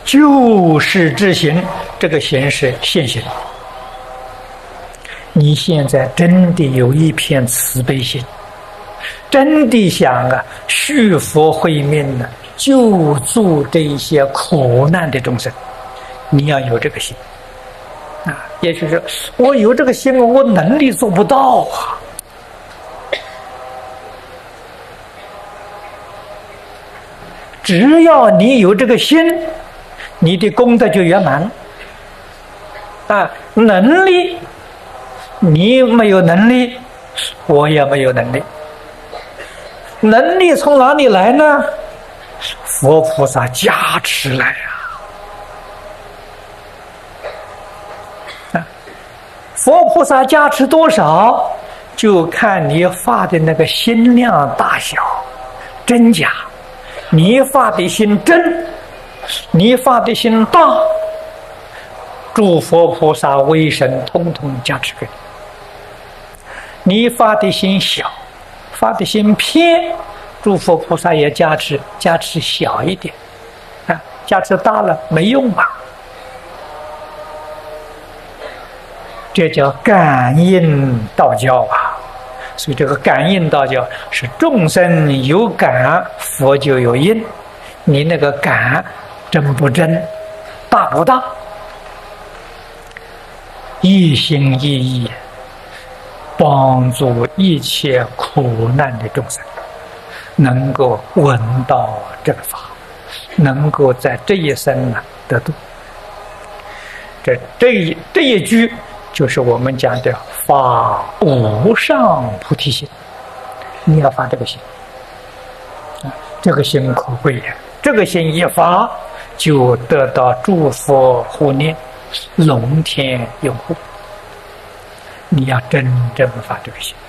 救世之行，这个行是现行。你现在真的有一片慈悲心，真的想续佛慧命呢，救助这一些苦难的众生，你要有这个心也许是我有这个心，我能力做不到只要你有这个心，你的功德就圆满能力，你没有能力，我也没有能力。能力从哪里来呢？佛菩萨加持来佛菩萨加持多少，就看你发的那个心量大小真假。你发的心真，你发的心大，诸佛菩萨威神通通加持给你。你发的心小，发的心偏，诸佛菩萨也加持小一点加持大了没用这叫感应道教所以这个感应道教是众生有感，佛就有应。你那个感真不真，大不大，一心一意帮助一切苦难的众生能够闻到正法，能够在这一生得度。这一句就是我们讲的发无上菩提心，你要发这个心这个心可贵这个心一发，就得到诸佛护念，龙天拥护。你要真正发这个心。